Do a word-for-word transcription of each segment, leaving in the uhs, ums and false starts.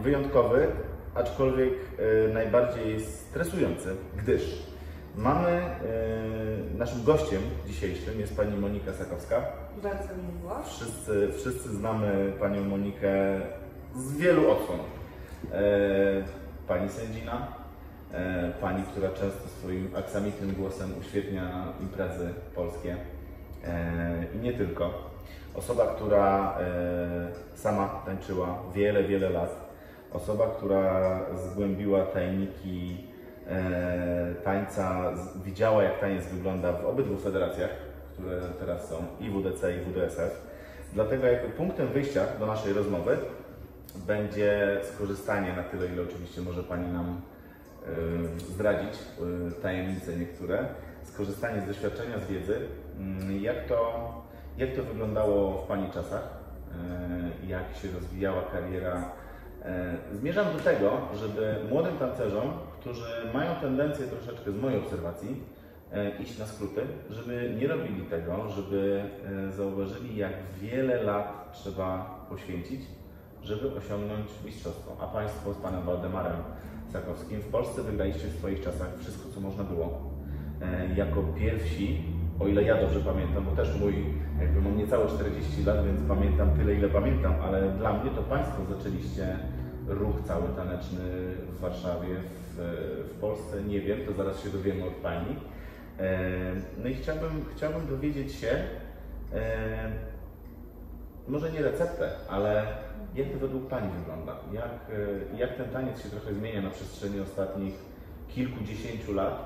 wyjątkowy, aczkolwiek e, najbardziej stresujący, gdyż mamy, e, naszym gościem dzisiejszym jest pani Monika Sakowska. Bardzo mi miło. Wszyscy, wszyscy znamy panią Monikę z wielu odsłon. E, pani sędzina, e, pani, która często swoim aksamitnym głosem uświetnia imprezy polskie e, i nie tylko. Osoba, która e, sama tańczyła wiele, wiele lat. Osoba, która zgłębiła tajniki e, tańca, z, widziała jak taniec wygląda w obydwu federacjach, które teraz są, i W D C, i W D S F. Dlatego jakby punktem wyjścia do naszej rozmowy będzie skorzystanie, na tyle ile oczywiście może Pani nam y, zdradzić y, tajemnice niektóre, skorzystanie z doświadczenia, z wiedzy, y, jak, to, jak to wyglądało w Pani czasach, y, jak się rozwijała kariera. Y, zmierzam do tego, żeby młodym tancerzom, którzy mają tendencję troszeczkę z mojej obserwacji y, iść na skróty, żeby nie robili tego, żeby y, zauważyli, jak wiele lat trzeba poświęcić, żeby osiągnąć mistrzostwo. A Państwo z Panem Waldemarem Sakowskim w Polsce wygraliście w swoich czasach wszystko, co można było. E, jako pierwsi, o ile ja dobrze pamiętam, bo też mój, jakby mam niecałe czterdzieści lat, więc pamiętam tyle, ile pamiętam, ale dla mnie to Państwo zaczęliście ruch cały taneczny w Warszawie, w, w Polsce, nie wiem, to zaraz się dowiemy od Pani. E, no i chciałbym, chciałbym dowiedzieć się, e, może nie receptę, ale jak to według Pani wygląda? Jak, jak ten taniec się trochę zmienia na przestrzeni ostatnich kilkudziesięciu lat?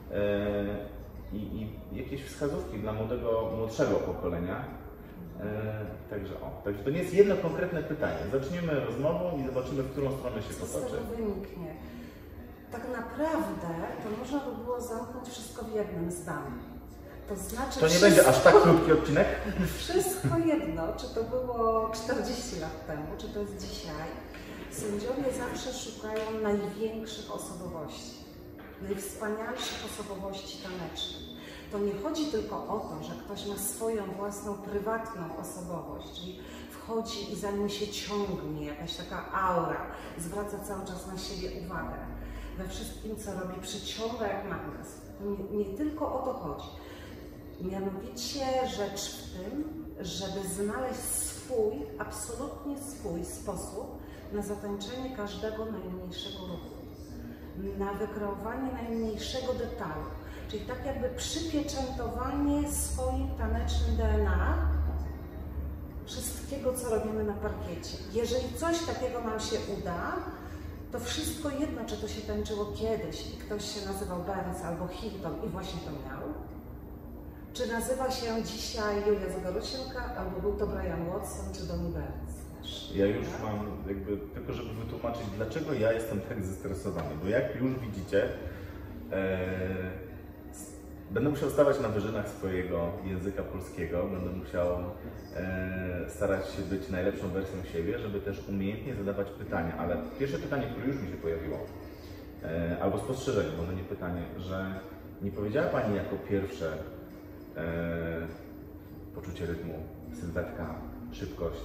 I, i jakieś wskazówki dla młodego, młodszego pokolenia? Także o, także to nie jest jedno konkretne pytanie. Zaczniemy rozmową i zobaczymy, w którą stronę się potoczy. Co z tego wyniknie? Tak naprawdę to można by było zamknąć wszystko w jednym zdaniu. To znaczy, to nie wszystko, będzie aż tak krótki odcinek? Wszystko jedno, czy to było czterdzieści lat temu, czy to jest dzisiaj, sędziowie zawsze szukają największych osobowości, najwspanialszych osobowości tanecznych. To nie chodzi tylko o to, że ktoś ma swoją własną, prywatną osobowość, czyli wchodzi i za nim się ciągnie, jakaś taka aura, zwraca cały czas na siebie uwagę. We wszystkim, co robi, przyciąga jak magnes. To nie, nie tylko o to chodzi. Mianowicie rzecz w tym, żeby znaleźć swój, absolutnie swój sposób na zatańczenie każdego najmniejszego ruchu, na wykreowanie najmniejszego detalu, czyli tak jakby przypieczętowanie swoim tanecznym D N A wszystkiego, co robimy na parkiecie. Jeżeli coś takiego nam się uda, to wszystko jedno, czy to się tańczyło kiedyś i ktoś się nazywał Burns albo Hilton i właśnie to miał, czy nazywa się dzisiaj Julia Zagorosienka, albo był to Brian Watson, czy Donnie Burns. Ja już mam jakby, tylko żeby wytłumaczyć, dlaczego ja jestem tak zestresowany, bo jak już widzicie, e, będę musiał stawać na wyżynach swojego języka polskiego, będę musiał e, starać się być najlepszą wersją siebie, żeby też umiejętnie zadawać pytania, ale pierwsze pytanie, które już mi się pojawiło, e, albo spostrzeżenie, może nie pytanie, że nie powiedziała Pani jako pierwsze e, poczucie rytmu, sylwetka, szybkość,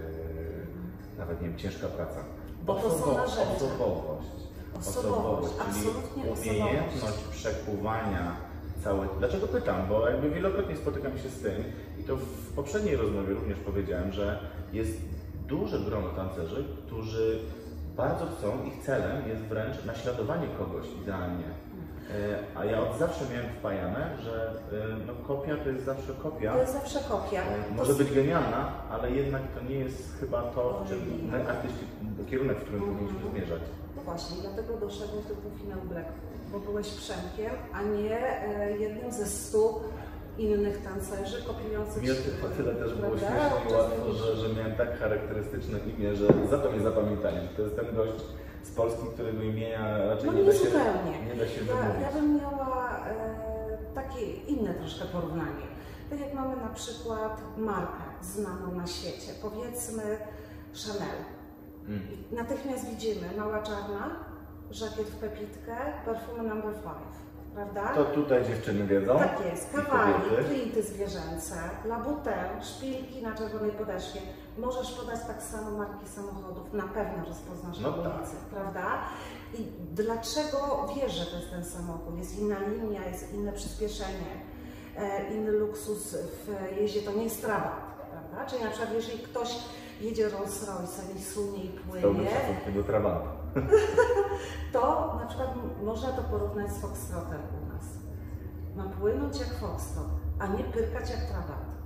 e, nawet nie wiem, ciężka praca. Bo to są narzędzia. Osobowość. Osobowość, czyli absolutnie umiejętność osobowość. przekuwania całej... Dlaczego pytam? Bo jakby wielokrotnie spotykam się z tym i to w poprzedniej rozmowie również powiedziałem, że jest duże grono tancerzy, którzy bardzo chcą, ich celem jest wręcz naśladowanie kogoś idealnie. A ja od zawsze miałem wpajane, że no, kopia to jest zawsze kopia. To jest zawsze kopia. Może to... być genialna, ale jednak to nie jest chyba to, w czym my artyści, kierunek, w którym mm -hmm. powinniśmy zmierzać. No właśnie, dlatego doszedłeś do półfinału Black, bo byłeś Przemkiem, a nie e, jednym ze stu innych tancerzy kopiujących mnie to tyle też było śmiesznie i łatwo, że, że miałem tak charakterystyczne imię, że za to mnie zapamiętali. To jest ten gość z Polski, którego imienia raczej no nie, nie, da się, zupełnie. nie da się ja, wymówić. ja bym miała e, takie inne troszkę porównanie. Tak jak mamy na przykład markę znaną na świecie, powiedzmy Chanel. Mm. I natychmiast widzimy mała czarna, żakiet w pepitkę, perfumy number five. Prawda? To tutaj dziewczyny wiedzą. Tak jest, kawałki, printy zwierzęce, labutę, szpilki na czerwonej podeszwie. Możesz podać tak samo marki samochodów, na pewno rozpoznasz No na ulicy, prawda? I dlaczego wiesz, że to jest ten samochód? Jest inna linia, jest inne przyspieszenie, e, inny luksus w jeździe, to nie jest Trabant, prawda? Czyli na przykład jeżeli ktoś jedzie Rolls Royce'em i sunie i płynie, do Trabanta. to na przykład można to porównać z Foxtrotem u nas. Ma płynąć jak Foxtrot, a nie pyrkać jak Trabant.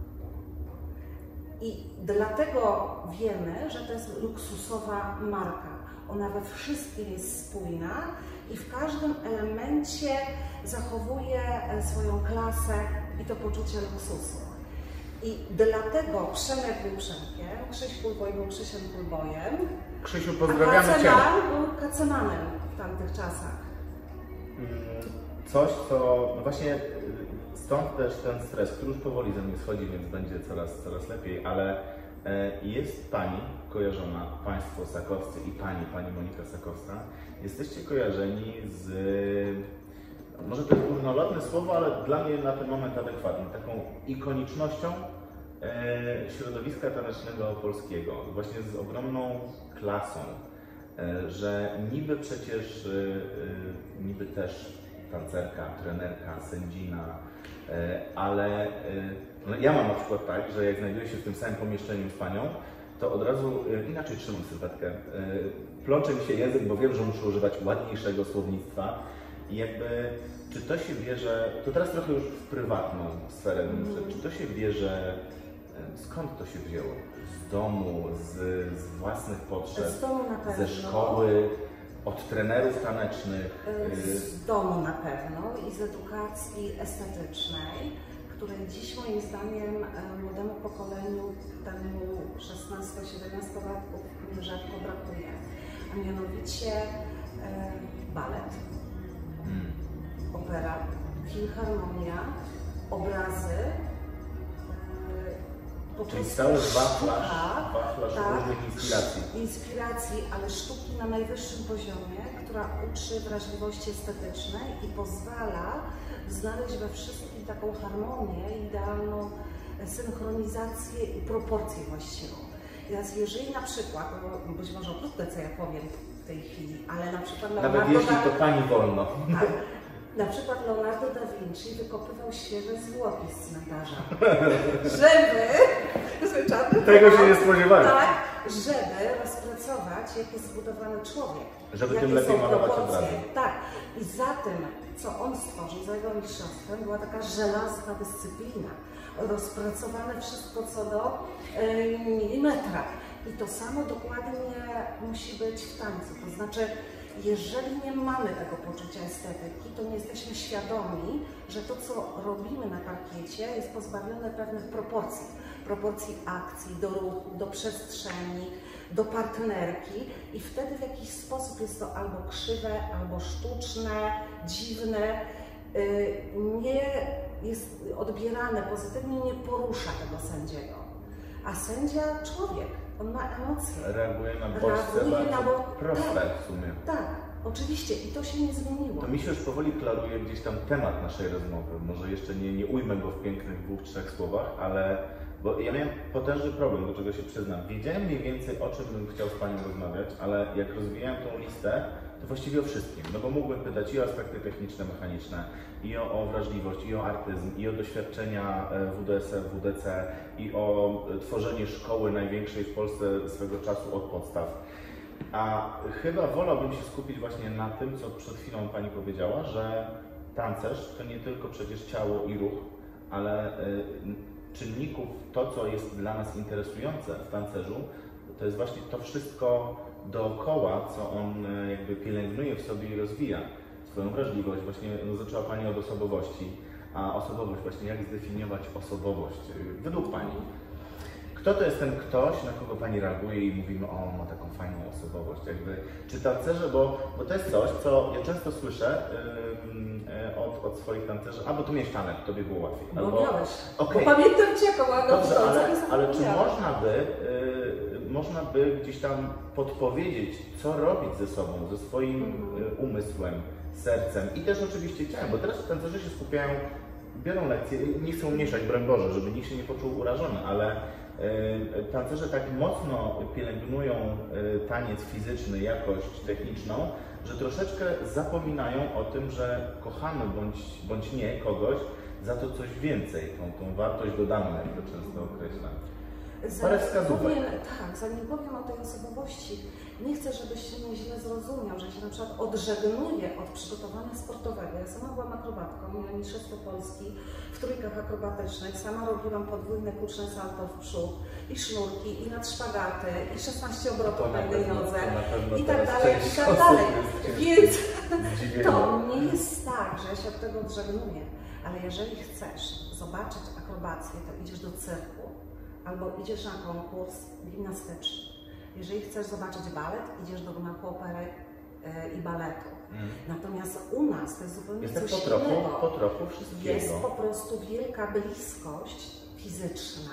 I dlatego wiemy, że to jest luksusowa marka. Ona we wszystkim jest spójna i w każdym elemencie zachowuje swoją klasę i to poczucie luksusu. I dlatego Przemek był Przemkiem, Krzyś Kulboj był Krzysiem Kulbojem, Krzysiu, pozdrawiamy Cię. był Kacemanem w tamtych czasach. Coś, co no właśnie stąd też ten stres, który już powoli ze mnie schodzi, więc będzie coraz, coraz lepiej, ale jest Pani kojarzona, Państwo Sakowscy i Pani, Pani Monika Sakowska, jesteście kojarzeni z, może to jest górnolotne słowo, ale dla mnie na ten moment adekwatne, taką ikonicznością e, środowiska tanecznego polskiego, właśnie z ogromną klasą, e, że niby przecież, e, niby też tancerka, trenerka, sędzina, e, ale e, no ja mam na przykład tak, że jak znajduję się w tym samym pomieszczeniu z Panią, to od razu e, inaczej trzymam sylwetkę. E, plącze mi się język, bo wiem, że muszę używać ładniejszego słownictwa. I jakby, czy to się bierze, to teraz trochę już w prywatną sferę, mm. czy to się bierze, skąd to się wzięło? Z domu, z, z własnych potrzeb, z domu na pewno. Ze szkoły, od trenerów tanecznych? Z domu na pewno i z edukacji estetycznej, której dziś moim zdaniem młodemu pokoleniu, temu szesnasto-siedemnastolatków rzadko brakuje, a mianowicie e, balet. Hmm. Opera, filharmonia, obrazy, po Czyli cały wachlarz, wachlarz tak, różnych inspiracji. Inspiracji, ale sztuki na najwyższym poziomie, która uczy wrażliwości estetycznej i pozwala znaleźć we wszystkim taką harmonię, idealną synchronizację i proporcję właściwą. Teraz jeżeli na przykład, no być może okrutne co ja powiem w tej chwili, ale na przykład Leonardo Nawet jeśli to Pani wolno. Tak, na przykład Leonardo da Vinci wykopywał świeże zwłoki z cmentarza, żeby... Tego się nie spodziewałem. Tak, żeby rozpracować, jak jest zbudowany człowiek. Żeby tym lepiej malować obrazy. Tak, i za tym, co on stworzył, za jego mistrzostwem, była taka żelazna dyscyplina. Rozpracowane wszystko co do yy, milimetra. I to samo dokładnie musi być w tańcu. To znaczy, jeżeli nie mamy tego poczucia estetyki, to nie jesteśmy świadomi, że to, co robimy na parkiecie, jest pozbawione pewnych proporcji. Proporcji akcji, do ruchu, do przestrzeni, do partnerki i wtedy w jakiś sposób jest to albo krzywe, albo sztuczne, dziwne, nie jest odbierane pozytywnie, nie porusza tego sędziego. A sędzia człowiek. On ma emocje. Reaguje na bodźce bardzo bo... proste tak, w sumie. Tak, oczywiście i to się nie zmieniło. To mi się już powoli klaruje gdzieś tam temat naszej rozmowy. Może jeszcze nie, nie ujmę go w pięknych dwóch, trzech słowach, ale bo ja miałem potężny problem, do czego się przyznam. Wiedziałem mniej więcej, o czym bym chciał z Panią rozmawiać, ale jak rozwijałem tą listę, to właściwie o wszystkim. No bo mógłbym pytać i o aspekty techniczne, mechaniczne, i o, o wrażliwość, i o artyzm, i o doświadczenia W D S F, W D C, i o tworzenie szkoły największej w Polsce swego czasu od podstaw. A chyba wolałbym się skupić właśnie na tym, co przed chwilą Pani powiedziała, że tancerz to nie tylko przecież ciało i ruch, ale y, czynników, to co jest dla nas interesujące w tancerzu, to jest właśnie to wszystko dookoła, co on jakby pielęgnuje w sobie i rozwija. Swoją wrażliwość, właśnie no, zaczęła Pani od osobowości, a osobowość, właśnie jak zdefiniować osobowość według Pani? Kto to jest ten ktoś, na kogo Pani reaguje i mówimy, o, ma taką fajną osobowość, jakby, czy tancerze, bo, bo to jest coś, co ja często słyszę yy, od, od swoich tancerzy, a bo tu miałeś talent, tobie było łatwiej. Albo, no miałeś, okay. bo pamiętam Cię, koła Dobrze, ale, ale czy można by, yy, można by gdzieś tam podpowiedzieć, co robić ze sobą, ze swoim mm. umysłem, sercem i też oczywiście ciałem, bo teraz tancerze się skupiają, biorą lekcje, nie chcą umniejszać, broń Boże, żeby nikt się nie poczuł urażony, ale Tancerze tak mocno pielęgnują taniec fizyczny, jakość techniczną, że troszeczkę zapominają o tym, że kochamy bądź, bądź nie kogoś za to coś więcej, tą, tą wartość dodaną, jak to często określam. Parę wskazówek. Powiem, tak, zanim powiem o tej osobowości, nie chcę, żebyś się mnie źle zrozumiał, że się na przykład odżegnuję od przygotowania sportowego. Ja sama byłam akrobatką, miałam mistrzostwo Polski w trójkach akrobatycznych, sama robiłam podwójne kuczne salto w przód i sznurki, i nadszpagaty, i szesnaście obrotów na jednej nodze, i tak dalej, i tak dalej. Więc to nie jest tak, że ja się od tego odżegnuję, ale jeżeli chcesz zobaczyć akrobację, to idziesz do cyrku, albo idziesz na konkurs gimnastyczny. Jeżeli chcesz zobaczyć balet, idziesz do gmachu opery yy, i baletu. Mm. Natomiast u nas to jest zupełnie jest coś tak po trochu, innego. Po trochu wszystkiego. Jest po prostu wielka bliskość fizyczna,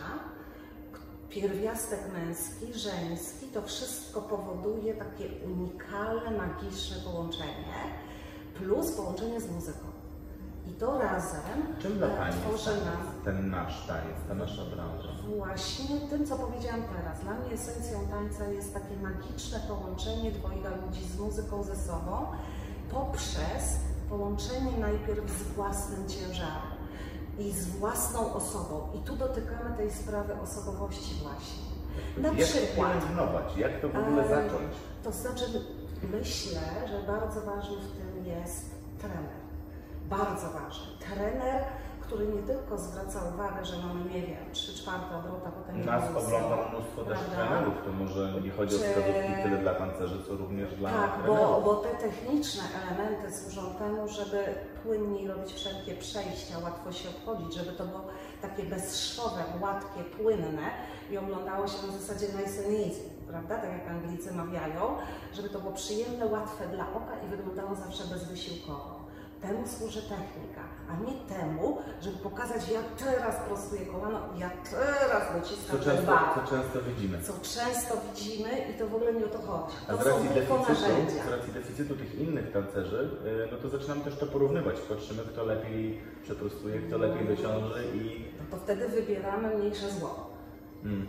pierwiastek męski, żeński, to wszystko powoduje takie unikalne, magiczne połączenie, plus połączenie z muzyką. I to razem Czym dla Pani tworzy nam ten nasz taniec, ta nasza branża? Właśnie tym, co powiedziałam teraz. Dla mnie esencją tańca jest takie magiczne połączenie dwojga ludzi z muzyką ze sobą poprzez połączenie najpierw z własnym ciężarem i z własną osobą. I tu dotykamy tej sprawy osobowości właśnie. Na jak przykład. Jak to pielęgnować? Jak to w ogóle e, zacząć? To znaczy, myślę, że bardzo ważny w tym jest trener. Bardzo ważny. Trener, który nie tylko zwraca uwagę, że mamy, nie wiem, trzy czwarte obrota, potem Nas mnóstwo, ogląda mnóstwo też prawda? trenerów, to może nie chodzi o Czy- wskazówki tyle dla tancerzy, co również dla Tak, trenerów. bo, bo te techniczne elementy służą temu, żeby płynniej robić wszelkie przejścia, łatwo się obchodzić, żeby to było takie bezszwowe, gładkie, płynne i oglądało się na zasadzie nice and easy, prawda? Tak jak Anglicy mawiają, żeby to było przyjemne, łatwe dla oka i wyglądało zawsze bezwysiłkowo. Temu służy technika, a nie temu, żeby pokazać, ja teraz prostuję kolano, ja teraz dociskam Co ten często, bar. co często widzimy. Co często widzimy i to w ogóle nie o to chodzi. A To z są racji, tylko deficytu, narzędzia. z racji deficytu tych innych tancerzy, yy, no to zaczynamy też to porównywać. Patrzymy, kto lepiej przeprostuje, kto lepiej dociąży i... No to wtedy wybieramy mniejsze zło. Mm.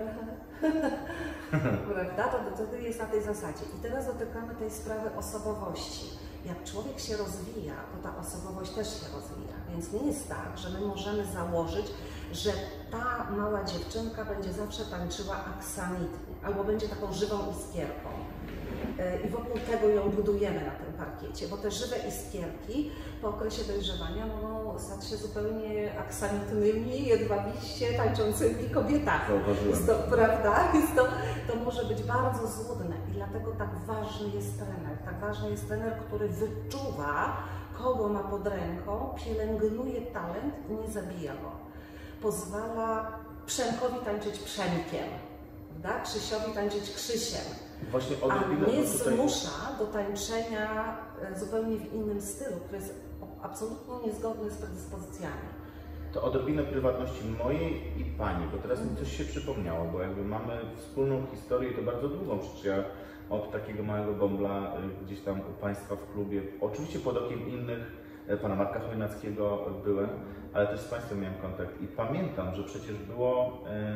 Prawda? To, to wtedy jest na tej zasadzie. I teraz dotykamy tej sprawy osobowości. Jak człowiek się rozwija, to ta osobowość też się rozwija. Więc nie jest tak, że my możemy założyć, że ta mała dziewczynka będzie zawsze tańczyła aksamitnie, albo będzie taką żywą iskierką. I wokół tego ją budujemy na tym parkiecie, bo te żywe iskierki po okresie dojrzewania mogą stać się zupełnie aksamitnymi, jedwabiście tańczącymi kobietami. Jest to, prawda? Jest to, to może być bardzo złudne i dlatego tak ważny jest trener. Tak ważny jest trener, który wyczuwa, kogo ma pod ręką, pielęgnuje talent i nie zabija go. Pozwala Przemkowi tańczyć Przemkiem, prawda? Krzysiowi tańczyć Krzysiem. Właśnie A nie tutaj... zmusza do tańczenia zupełnie w innym stylu, który jest absolutnie niezgodny z predyspozycjami. To odrobinę prywatności mojej i Pani, bo teraz mi coś się przypomniało, bo jakby mamy wspólną historię, to bardzo długą, przecież ja od takiego małego bąbla gdzieś tam u Państwa w klubie, oczywiście pod okiem innych, Pana Marka Chojnackiego byłem, ale też z Państwem miałem kontakt i pamiętam, że przecież było...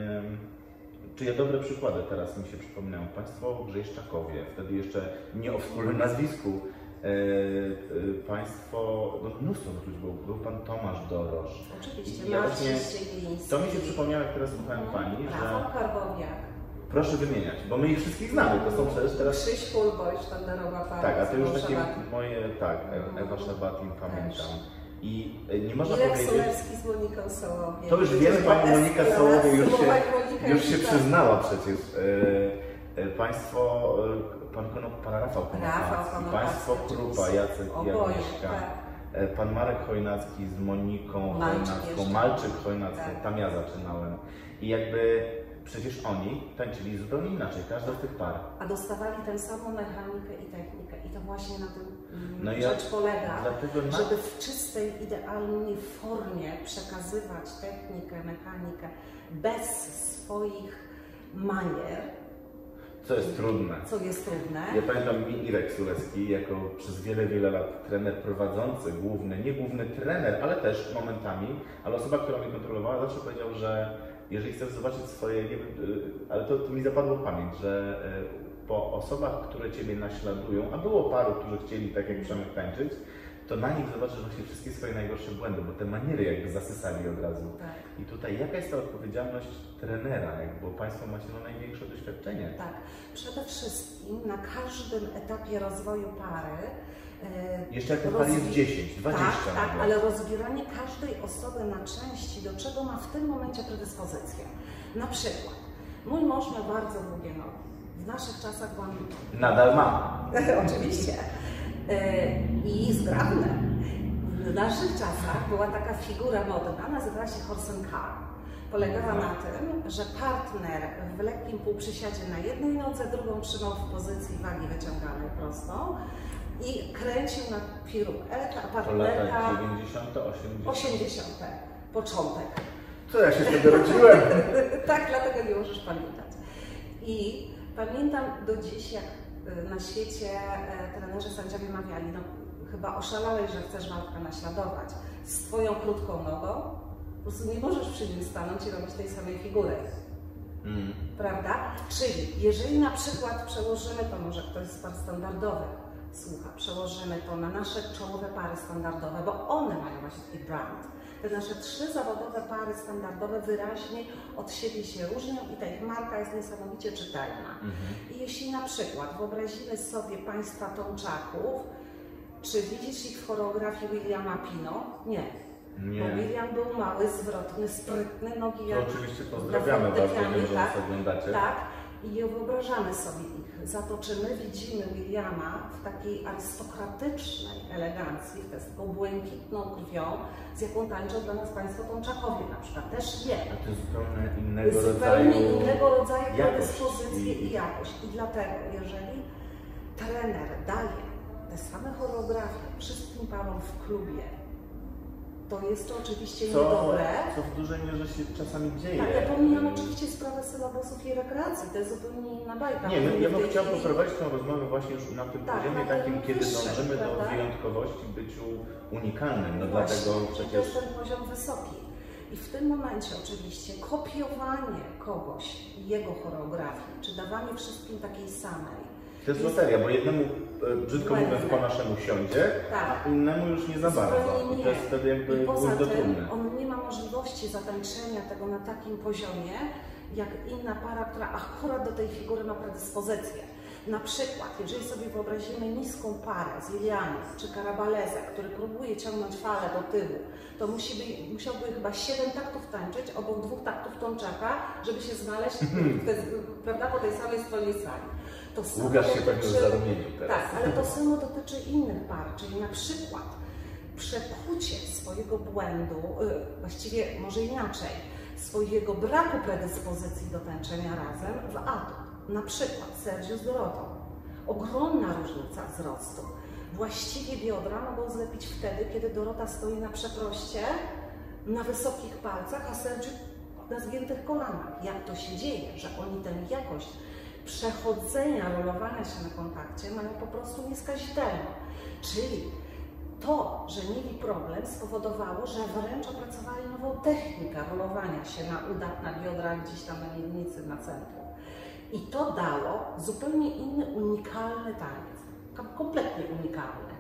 Czyje dobre przykłady teraz mi się przypominają? Państwo Grzejszczakowie, wtedy jeszcze nie o wspólnym nazwisku. E, e, państwo, no mnóstwo ludzi było, był Pan Tomasz Dorosz. Oczywiście, I ja Marcin właśnie, Ściegliński. to mi się przypomniało, jak teraz słuchałem no, Pani, Rafał że... Karbowiak. Proszę wymieniać, bo my ich wszystkich znamy, to są przecież teraz... Krzyś Kulboj, sztandarowa para. Tak, a to już takie Szabatin. moje, tak, Ewa Szabatin, pamiętam. I nie można Irek powiedzieć... Solerski z Moniką Sołowiej. To już wiemy, Pani Monika Sołowiej już się, już się tak. przyznała przecież. E, e, państwo, e, pan, pan Rafał Konopacki, Państwo Krupa, Jacek i Agnieszka, tak. e, Pan Marek Chojnacki z Moniką Malczyk Chojnacką, jeszcze. Malczyk Chojnacką, Tak. tam ja zaczynałem. I jakby przecież oni tańczyli zupełnie inaczej, każda z tych par. A dostawali tę samą mechanikę i technikę. I to właśnie na tym mm, No rzecz ja, polega, dlatego na... żeby w czystej, idealnej formie przekazywać technikę, mechanikę bez swoich manier. Co jest trudne. Co jest trudne. Ja pamiętam mi Irek Sulecki jako przez wiele, wiele lat trener prowadzący, główny, nie główny trener, ale też momentami, ale osoba, która mnie kontrolowała, zawsze powiedział, że jeżeli chcesz zobaczyć swoje, nie wiem, ale to, to mi zapadło w pamięć, że po osobach, które Ciebie naśladują, a było paru, którzy chcieli tak jak Przemek tańczyć, to na nich zobaczysz właśnie wszystkie swoje najgorsze błędy, bo te maniery jakby zasysali od razu. Tak. I tutaj jaka jest ta odpowiedzialność trenera, jak, bo Państwo macie no największe doświadczenie. Tak, przede wszystkim na każdym etapie rozwoju pary. E, Jeszcze jak ten par jest dziesięć, dwadzieścia. Tak, tak, ale rozbieranie każdej osoby na części, do czego ma w tym momencie predyspozycję. Na przykład, mój mąż miał bardzo długie nogi. W naszych czasach byłam... Nadal ma. Oczywiście. I zgrabne. W naszych czasach była taka figura modna, nazywała się horse and car. Polegała na tym, że partner w lekkim półprzysiadzie na jednej nodze, drugą trzymał w pozycji wagi wyciąganej prostą i kręcił na piruetę, a partnerka... To lata dziewięćdziesiąte, osiemdziesiąte. osiemdziesiąte. Początek. Co ja się wtedy rodziłem? Tak, dlatego nie możesz pamiętać. I pamiętam do dziś, jak na świecie trenerzy, sędziowie mawiali, no chyba oszalałeś, że chcesz Waldka naśladować. Z Twoją krótką nogą po prostu nie możesz przy nim stanąć i robić tej samej figury. Mm. Prawda? Czyli jeżeli na przykład przełożymy to, może ktoś z par standardowych słucha, przełożymy to na nasze czołowe pary standardowe, bo one mają właśnie taki brand. Te nasze trzy zawodowe pary standardowe wyraźnie od siebie się różnią i ta ich marka jest niesamowicie czytelna. Mm-hmm. I jeśli na przykład wyobrazimy sobie państwa Tomczaków, czy widzisz ich w choreografii Williama Pino? Nie. Nie. Bo William był mały, zwrotny, sprytny, nogi jak... To oczywiście pozdrawiamy bardzo, wiem, że nas oglądacie. Tak. I nie wyobrażamy sobie ich. Za to, czy my widzimy Williama w takiej arystokratycznej elegancji, z taką błękitną krwią, z jaką tańczą dla nas Państwo Tomczakowie na przykład, też nie. A to jest zupełnie innego zupełnie rodzaju innego rodzaju i... predyspozycje i jakość. I dlatego, jeżeli trener daje te same choreografie wszystkim parom w klubie, to jest to oczywiście co, niedobre. Co w dużej mierze się czasami dzieje. Tak, ja pomijam oczywiście sprawę sylabusów i rekreacji, to jest zupełnie inna bajka. Nie, my, ja bym chciał chwili... poprowadzić tę rozmowę właśnie już na tym tak, poziomie na takim, kiedy wyższym, dążymy prawda? do wyjątkowości, byciu unikalnym. No właśnie, dlatego przecież... to jest ten poziom wysoki. I w tym momencie oczywiście kopiowanie kogoś i jego choreografii, czy dawanie wszystkim takiej samej, to jest loteria, bo jednemu, brzydko mówiąc, po naszemu siądzie, tak. a innemu już nie za bardzo. I to jest wtedy jakby I poza do tym on nie ma możliwości zatańczenia tego na takim poziomie, jak inna para, która akurat do tej figury ma predyspozycję. Na przykład, jeżeli sobie wyobrazimy niską parę z Ilianem czy Karabaleza, który próbuje ciągnąć falę do tyłu, to musi by, musiałby chyba siedem taktów tańczyć obok dwóch taktów Tomczaka, żeby się znaleźć te, prawda, po tej samej stronie sali. To Łukasz się pewnie zarumienił teraz. Tak, ale to samo dotyczy innych par, czyli na przykład przekucie swojego błędu, właściwie może inaczej, swojego braku predyspozycji do tańczenia razem w atut. Na przykład Sergio z Dorotą. Ogromna różnica wzrostu. Właściwie biodra mogą zlepić wtedy, kiedy Dorota stoi na przeproście, na wysokich palcach, a Sergio na zgiętych kolanach. Jak to się dzieje, że oni tę jakość przechodzenia, rolowania się na kontakcie mają po prostu nieskazitelną. Czyli to, że mieli problem, spowodowało, że wręcz opracowali nową technikę rolowania się na udach, na biodrach, gdzieś tam na miednicy, na centrum. I to dało zupełnie inny, unikalny taniec. Kompletnie unikalny.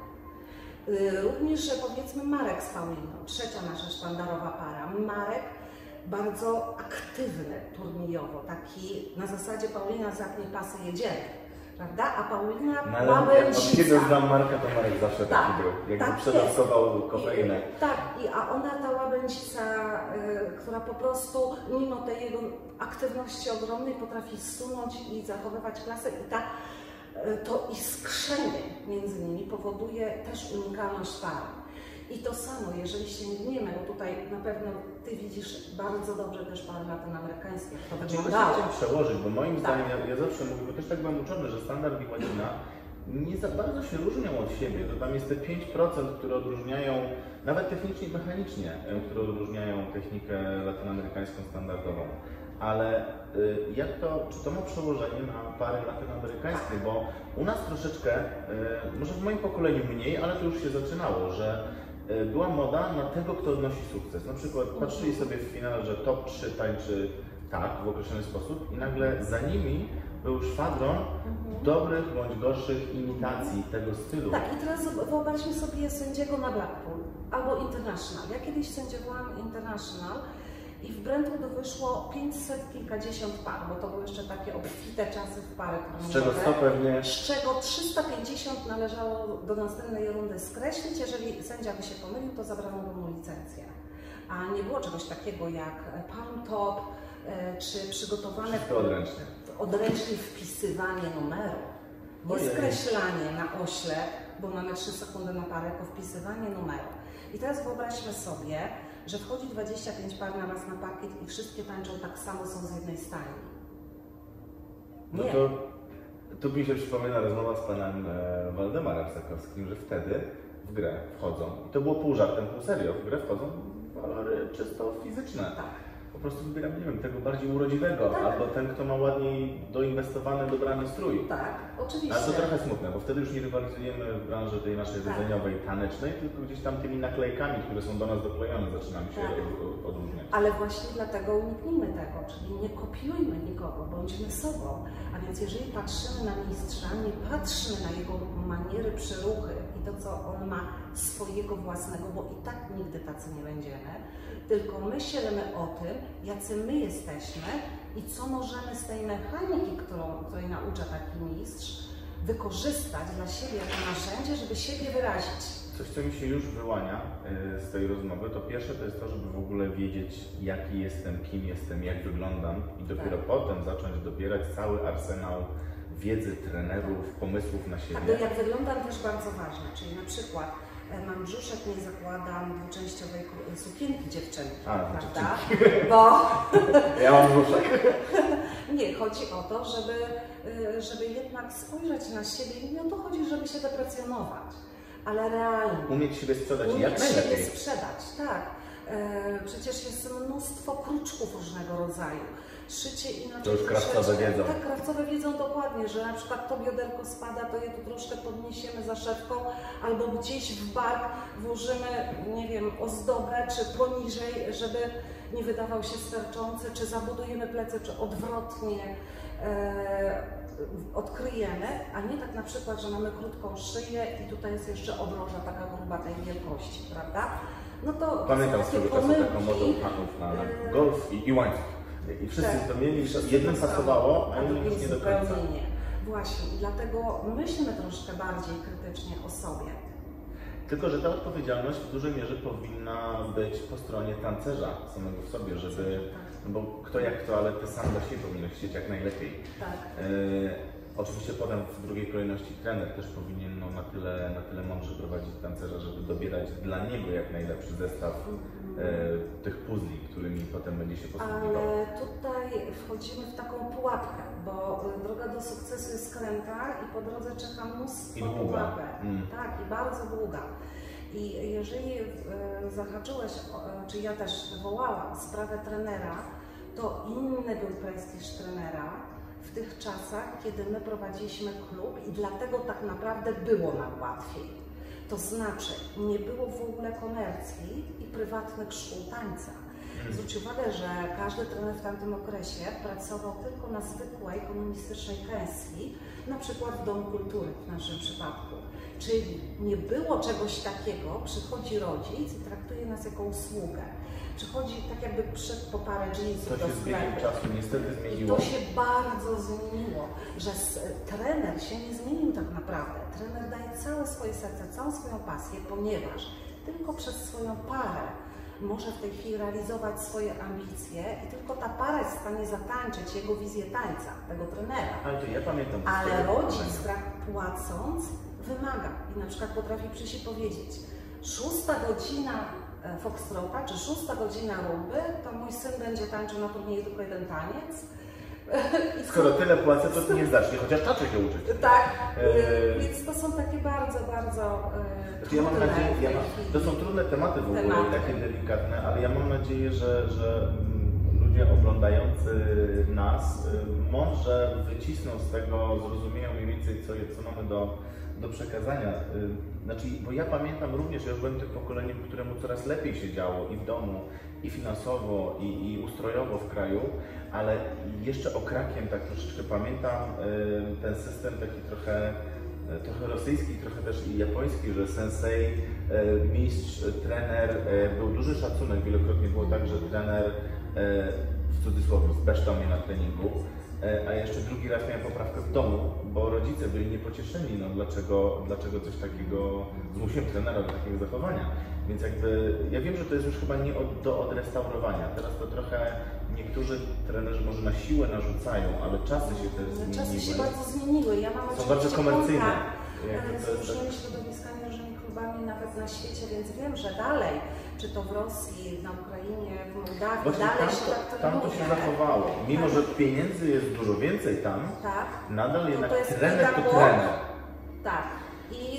Również, powiedzmy, Marek z Pauliną, trzecia nasza sztandarowa para. Marek bardzo aktywny turniejowo, taki na zasadzie Paulina zapnie pasy, jedziemy, prawda? A Paulina no, łabędzica. Od kiedy znam Marka, to Marek zawsze tak, taki był, jakby tak przedawkował kofeinę. Tak, i, a ona ta łabędzica, y, która po prostu mimo tej jego aktywności ogromnej potrafi sunąć i zachowywać klasę i ta, y, to iskrzenie między nimi powoduje też unikalność pary. I to samo, jeżeli sięgniemy, bo tutaj na pewno Ty widzisz bardzo dobrze też pary latynoamerykańskie, jak to wyglądało. Chciałem przełożyć, bo moim tak. zdaniem, ja, ja zawsze mówię, bo też tak byłem uczony, że standard i łacina nie za bardzo się różnią od siebie. To tam jest te pięć procent, które odróżniają, nawet technicznie i mechanicznie, które odróżniają technikę latynoamerykańską standardową. Ale y, jak to, czy to ma przełożenie na pary latynoamerykańskie? Bo u nas troszeczkę, y, może w moim pokoleniu mniej, ale to już się zaczynało, że była moda na tego, kto odnosi sukces. Na przykład patrzyli sobie w finale, że top trzy tańczy tak, w określony sposób i nagle za nimi był szwadron mhm. dobrych bądź gorszych imitacji tego stylu. Tak, i teraz wyobraźmy sobie sędziego na Blackpool albo International. Ja kiedyś sędziowałam International i w Brentwood wyszło pięćset kilkadziesiąt par, bo to były jeszcze takie obfite czasy w pary z czego sto pewnie... z czego trzysta pięćdziesiąt należało do następnej rundy skreślić. Jeżeli sędzia by się pomylił, to zabrano mu licencję. A nie było czegoś takiego jak palm top, czy przygotowane odręcznie. odręcznie wpisywanie numeru. Nie skreślanie na ośle, bo mamy trzy sekundy na parę, tylko wpisywanie numeru. I teraz wyobraźmy sobie, że wchodzi dwadzieścia pięć par na raz na parkiet i wszystkie tańczą tak samo, są z jednej stali. Nie. No to tu mi się przypomina rozmowa z panem e, Waldemarem Sakowskim, że wtedy w grę wchodzą, i to było pół żartem, pół serio, w grę wchodzą walory czysto fizyczne. Tak. Po prostu wybieramy, nie wiem, tego bardziej urodziwego, tak. albo ten, kto ma ładniej doinwestowany, dobrany strój. Tak, oczywiście. Ale to trochę smutne, bo wtedy już nie rywalizujemy w branży tej naszej tak. rdzeniowej, tanecznej, tylko gdzieś tam tymi naklejkami, które są do nas doklejone, zaczynamy się tak. odróżniać. Ale właśnie dlatego uniknijmy tego, czyli nie kopiujmy nikogo, bądźmy sobą. A więc jeżeli patrzymy na mistrza, nie patrzmy na jego maniery, przyruchy i to, co on ma swojego własnego, bo i tak nigdy tacy nie będziemy, tylko myślmy o tym, jacy my jesteśmy i co możemy z tej mechaniki, którą, której naucza taki mistrz, wykorzystać dla siebie jako narzędzie, żeby siebie wyrazić. Coś, co mi się już wyłania z tej rozmowy, to pierwsze to jest to, żeby w ogóle wiedzieć, jaki jestem, kim jestem, jak wyglądam i dopiero tak. potem zacząć dobierać cały arsenał wiedzy, trenerów, pomysłów na siebie. Tak, to jak wyglądam też bardzo ważne, czyli na przykład mam brzuszek, nie zakładam dwuczęściowej sukienki dziewczynki, A, prawda? Bo... Ja mam brzuszek. Nie, chodzi o to, żeby, żeby jednak spojrzeć na siebie i nie o to chodzi, żeby się deprecjonować, ale realnie. Umieć siebie sprzedać Umieć jak najlepiej. siebie sprzedać, tak. Przecież jest mnóstwo kruczków różnego rodzaju. Szycie inaczej. To już krawcowe wiedzą. Tak, krawcowe wiedzą dokładnie, że na przykład to bioderko spada, to je tu troszkę podniesiemy za szewką, albo gdzieś w bark włożymy, nie wiem, ozdobę, czy poniżej, żeby nie wydawał się sterczący, czy zabudujemy plecy, czy odwrotnie e, odkryjemy, a nie tak na przykład, że mamy krótką szyję i tutaj jest jeszcze obroża taka gruba tej wielkości, prawda? No to pamiętam swego czasu taką modą panów na, na golf i, i łańcuch. I wszyscy tak, to mieli, jednym pasowało, a innym już nie do końca. Nie. Właśnie, i dlatego myślmy troszkę bardziej krytycznie o sobie. Tylko że ta odpowiedzialność w dużej mierze powinna być po stronie tancerza samego w sobie, żeby, no bo kto jak kto, ale ty sam dla siebie powinieneś chcieć jak najlepiej. Tak. E, oczywiście potem w drugiej kolejności trener też powinien no, na, tyle, na tyle mądrze prowadzić tancerza, żeby dobierać dla niego jak najlepszy zestaw e, tych puzli, którymi potem będzie się posługiwał. Ale tutaj wchodzimy w taką pułapkę, bo droga do sukcesu jest skręta i po drodze czeka mnóstwo pułapek. Mm. Tak, i bardzo długa. I jeżeli e, zahaczyłeś, o, czy ja też wywołałam sprawę trenera, to inny był prestiż trenera w tych czasach, kiedy my prowadziliśmy klub i dlatego tak naprawdę było nam łatwiej. To znaczy, nie było w ogóle komercji i prywatnych szkół tańca. Zwróć uwagę, że każdy trener w tamtym okresie pracował tylko na zwykłej komunistycznej pensji, na przykład w Domu Kultury w naszym przypadku. Czyli nie było czegoś takiego, przychodzi rodzic i traktuje nas jako usługę. Przychodzi tak jakby przed po parę jeansów do sklepu. Czasu niestety zmieniło. I to się bardzo zmieniło, że trener się nie zmienił tak naprawdę. Trener daje całe swoje serce, całą swoją pasję, ponieważ tylko przez swoją parę może w tej chwili realizować swoje ambicje i tylko ta para jest w stanie zatańczyć jego wizję tańca, tego trenera. Ale, to ja pamiętam, Ale rodzic tak płacąc wymaga i na przykład potrafi przyjść i powiedzieć: szósta godzina foxtrota czy szósta godzina rumby, to mój syn będzie tańczył na turnieju tylko jeden taniec. I skoro tyle płacę, to ty nie zacznie, chociaż czaczy się uczyć. Tak, e... więc to są takie bardzo, bardzo e, ja mam nadzieję, ja mam, to są trudne tematy w ogóle, tematy. takie delikatne, ale ja mam nadzieję, że, że ludzie oglądający nas mądrze wycisną z tego, zrozumieją mniej więcej, co, co mamy do, do przekazania. Znaczy, bo ja pamiętam również, ja już byłem tym pokoleniem, któremu coraz lepiej się działo i w domu, i finansowo, i, i ustrojowo w kraju, ale jeszcze okrakiem tak troszeczkę pamiętam ten system taki trochę, trochę rosyjski, trochę też i japoński, że sensei, mistrz, trener, był duży szacunek, wielokrotnie było tak, że trener w cudzysłowie zbeształ mnie na treningu, a jeszcze drugi raz miałem poprawkę w domu, bo rodzice byli niepocieszeni, no dlaczego, dlaczego coś takiego, zmusiłem trenera do takiego zachowania. Więc jakby, ja wiem, że to jest już chyba nie od, do odrestaurowania. Teraz to trochę niektórzy trenerzy może na siłę narzucają, ale czasy się też zmieniły. Czasy się bardzo zmieniły. Ja mam Są bardzo komercyjne. Nawet z różnymi środowiskami, różnymi klubami nawet na świecie, więc wiem, że dalej, czy to w Rosji, na Ukrainie, w Mołdawii, Właśnie dalej tam się to, tak tam trenuje. to się zachowało. Mimo, że pieniędzy jest dużo więcej tam, tak, nadal to jednak to jest trener to pedagog. trener. Tak. I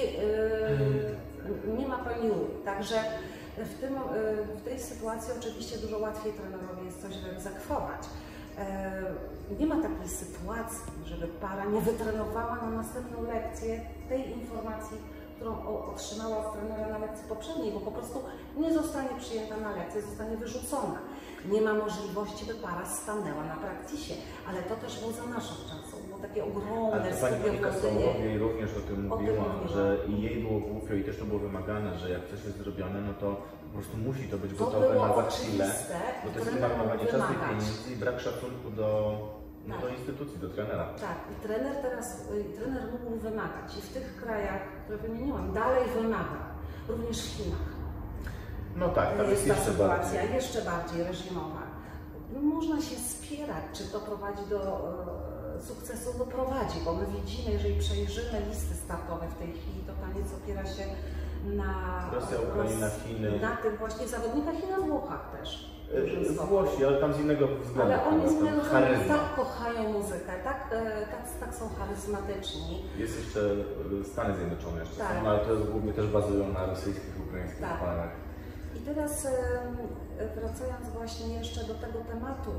yy, nie ma pełni. Także w, tym, yy, w tej sytuacji oczywiście dużo łatwiej trenerowi jest coś wyegzekwować. Yy, nie ma takiej sytuacji, żeby para nie wytrenowała na następną lekcję tej informacji, którą otrzymała od trenera na lekcji poprzedniej, bo po prostu nie zostanie przyjęta na lekcję, zostanie wyrzucona. Nie ma możliwości, by para stanęła na praktysie, ale to też było za naszych czasów. Było takie ogromne Ale to pani studia Monika w Londynie. Sołowiej również o tym O tym mówiła, mówiła. że i jej było głupio i też to było wymagane, że jak coś jest zrobione, no to po prostu musi to być To gotowe było na za chwilę, oczywiste, bo to jest trener marnowanie mógł czasu i wymagać. pieniędzy i brak szacunku do, no, Tak. do instytucji, do trenera. Tak, i trener teraz, y, trener mógł wymagać i w tych krajach, które wymieniłam, dalej wymaga, również w Chinach. No tak, tam jest jest ta jeszcze sytuacja bardziej. jeszcze bardziej reżimowa. Można się spierać, czy to prowadzi do e, sukcesu, no prowadzi, bo my widzimy, jeżeli przejrzymy listy startowe w tej chwili, to taniec opiera się na Rosja, Ukraina, Chiny. na tych właśnie zawodnikach i na Włochach też. Yy, Włosi, ale tam z innego względu. Ale oni z innego względu charyzma. tak kochają muzykę, tak, e, tak, tak są charyzmatyczni. Jest jeszcze y, Stany Zjednoczone jeszcze Tak. są, ale to jest głównie też bazują na rosyjskich, ukraińskich Tak. parach. I teraz e, wracając właśnie jeszcze do tego tematu,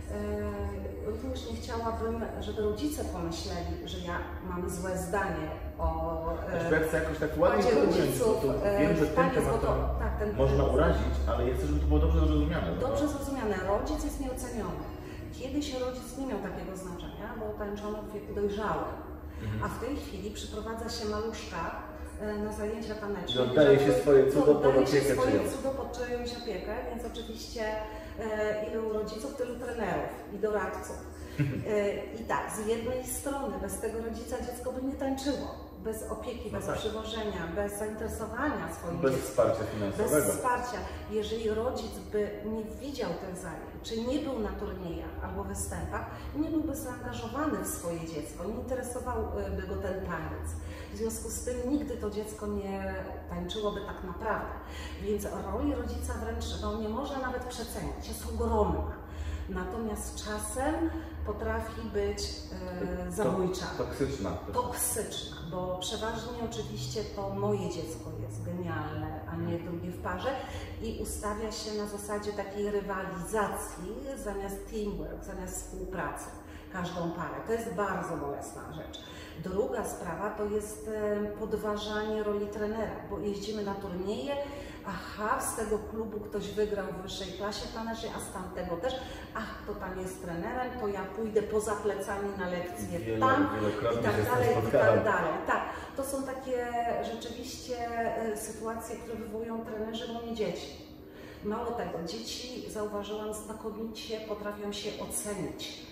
e, również nie chciałabym, żeby rodzice pomyśleli, że ja mam złe zdanie o Znaczy, ja chcę jakoś tak ładnie Kładzie to ująć, rodziców, bo to e, wiem, że w tym taniec, bo tematem to- tak, ten- można urazić, ale ja chcę, żeby to było dobrze zrozumiane. bo Dobrze to- zrozumiane, rodzic jest nieoceniony. Kiedyś rodzic nie miał takiego znaczenia, bo tańczono w wieku dojrzałym, a w tej chwili przyprowadza się maluszka e, na zajęcia taneczne. I oddaje się swoje cudo pod Oddaje się opiekę swoje czyjąś. cudo pod czyjąś opiekę, więc oczywiście e, ilu rodziców, tylu trenerów i doradców. E, I tak, z jednej strony bez tego rodzica dziecko by nie tańczyło. Bez opieki, No bez tak. przywożenia, bez zainteresowania swoim Bez dzieckiem. wsparcia Bez finansowego. wsparcia. Jeżeli rodzic by nie widział tych zajęć, czy nie był na turniejach albo występach, nie byłby zaangażowany w swoje dziecko, nie interesowałby go ten taniec. W związku z tym nigdy to dziecko nie tańczyłoby tak naprawdę. Więc roli rodzica wręcz no, nie można nawet przecenić, jest ogromna. Natomiast czasem potrafi być e, zabójcza. Toksyczna. Toksyczna, bo przeważnie oczywiście to moje dziecko jest genialne, a nie drugie w parze i ustawia się na zasadzie takiej rywalizacji zamiast teamwork, zamiast współpracy każdą parę. To jest bardzo bolesna rzecz. Druga sprawa to jest e, podważanie roli trenera, bo jeździmy na turnieje, aha, z tego klubu ktoś wygrał w wyższej klasie tanecznej, a z tamtego też, ach, to tam jest trenerem, to ja pójdę poza plecami na lekcję Wiele- tam i wielokrotnie tak się z tym dalej, i spotkałem. tak dalej. Tak, to są takie rzeczywiście e, sytuacje, które wywołują trenerzy, bo nie dzieci. Mało tego, dzieci, zauważyłam, znakomicie potrafią się ocenić.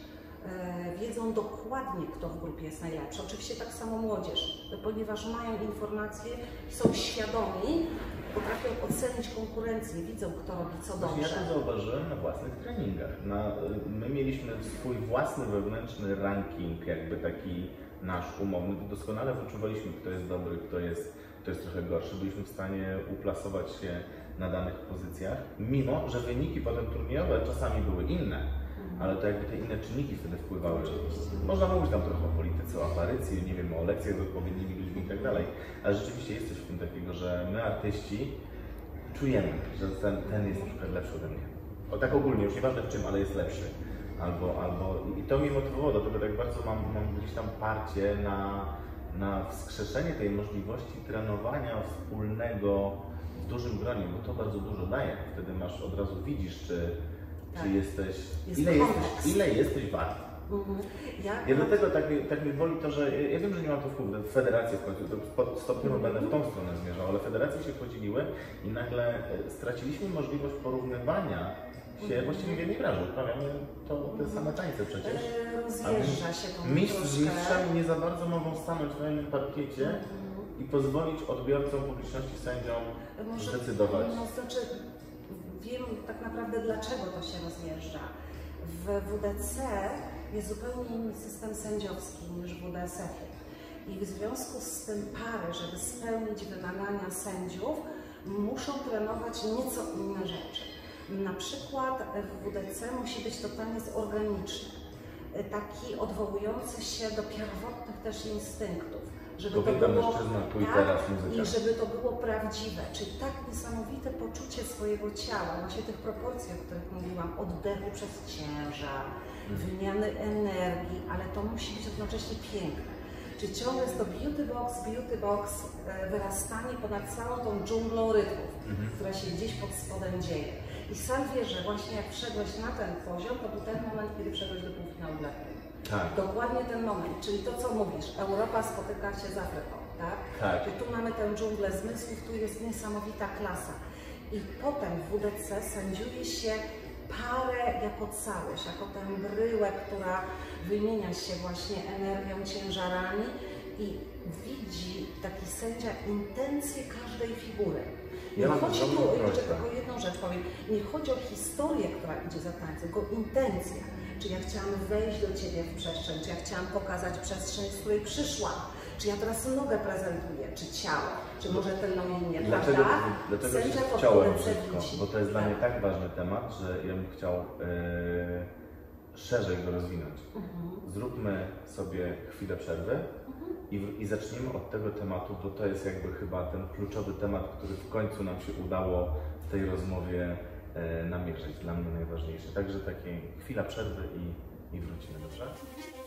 E, wiedzą dokładnie, kto w grupie jest najlepszy. Oczywiście tak samo młodzież, ponieważ mają informacje, są świadomi, potrafią ocenić konkurencję, widzą, kto robi co Właśnie dobrze. ja to zauważyłem na własnych treningach. Na, my mieliśmy swój własny wewnętrzny ranking, jakby taki nasz umowny. Doskonale wyczuwaliśmy, kto jest dobry, kto jest, kto jest trochę gorszy. Byliśmy w stanie uplasować się na danych pozycjach, mimo że wyniki potem turniejowe czasami były inne. Ale to jakby te inne czynniki wtedy wpływały. Można mówić tam trochę o polityce, o aparycji, nie wiem, o lekcjach z odpowiednimi ludźmi i tak dalej, ale rzeczywiście jest coś w tym takiego, że my artyści czujemy, że ten, ten jest na przykład lepszy ode mnie. O tak ogólnie, już nieważne w czym, ale jest lepszy. Albo, albo, i to mnie motywowało do tego, tak bardzo mam, mam gdzieś tam parcie na, na wskrzeszenie tej możliwości trenowania wspólnego w dużym gronie, bo to bardzo dużo daje. Wtedy masz, od razu widzisz, czy, tak. czy jesteś, Jest ile, kontekst. jesteś, ile jesteś wart. Mhm. Ja, Ja dlatego tak, mi- tak mi boli to, że ja wiem, że nie mam to wpływu, w federację w końcu, to stopniowo będę w tą stronę zmierzał, ale federacje się podzieliły i nagle e, straciliśmy możliwość porównywania się właściwie w jednej branży. Uprawiamy to te same tańce przecież. e, A rozjeżdża się to mistrz z troszkę. mistrzami nie za bardzo mogą stanąć na jednym parkiecie i pozwolić odbiorcom, publiczności, sędziom Może, zdecydować. No, znaczy, wiem tak naprawdę dlaczego to się rozjeżdża. W W D C jest zupełnie inny system sędziowski niż w W D S F-ie. I w związku z tym pary, żeby spełnić wymagania sędziów, muszą trenować nieco inne rzeczy. Na przykład w W D C musi być to taniec organiczny, taki odwołujący się do pierwotnych też instynktów. Żeby Kobieta, to było, mężczyzna, tu i tak, teraz muzyka. i żeby to było prawdziwe, czyli tak niesamowite poczucie swojego ciała, właśnie tych proporcji, o których mówiłam, oddechu przez ciężar, wymiany energii, ale to musi być jednocześnie piękne. Czyli ciągle jest to beauty box, beauty box, e, wyrastanie ponad całą tą dżunglą rytmów, Mhm. która się gdzieś pod spodem dzieje. I sam wiesz, że właśnie jak wszedłeś na ten poziom, to był ten moment, kiedy wszedłeś do półfinału dla mnie. Tak. Dokładnie ten moment, czyli to co mówisz, Europa spotyka się z Afryką, tak? Tak. I tu mamy tę dżunglę zmysłów, tu jest niesamowita klasa. I potem w W D C sędziuje się parę jako całość, jako tę bryłę, która wymienia się właśnie energią, ciężarami i widzi taki sędzia intencje każdej figury. Nie Ja mam chodzi tu, drobną jeszcze prośbę. tylko jedną rzecz powiem, nie chodzi o historię, która idzie za tańcem, tylko intencja. Czy ja chciałam wejść do Ciebie w przestrzeń, czy ja chciałam pokazać przestrzeń, z której przyszłam, czy ja teraz nogę prezentuję, czy ciało, czy może tylną linię, Dlaczego, prawda? dlaczego Sędzia się pod chciałem górę brzydko? przewidzi. Bo to jest dla Tak. mnie tak ważny temat, że ja bym chciał e, szerzej go rozwinąć. Mhm. Zróbmy sobie chwilę przerwy i, w- i zacznijmy od tego tematu, bo to jest jakby chyba ten kluczowy temat, który w końcu nam się udało w tej rozmowie e, namierzyć. Dla mnie najważniejszy. Także takie chwila przerwy i, i wrócimy, dobrze?